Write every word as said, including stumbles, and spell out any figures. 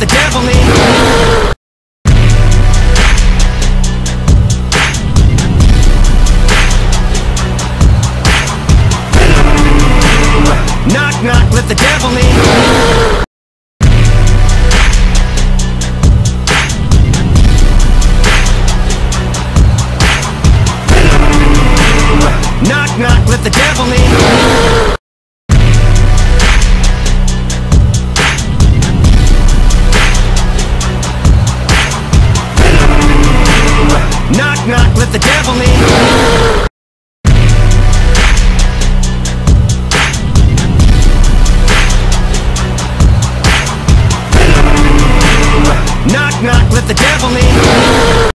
the devil in. Knock, knock, let the devil in. Knock, knock, let the devil in. Knock, knock, let the devil in.